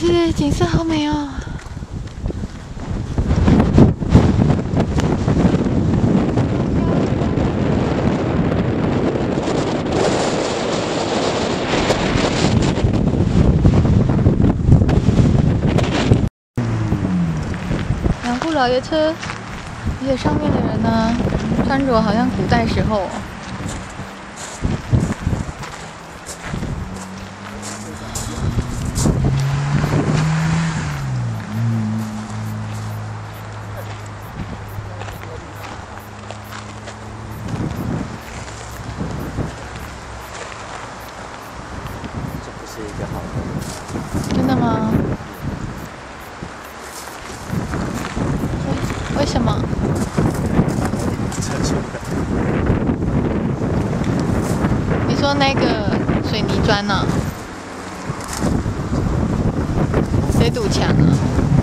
这里景色好美哦。两部老爷车，而且上面的人呢，穿着好像古代时候哦。 这不是一个好的。 真的吗？为什么？你说那个水泥砖呢？谁堵墙啊？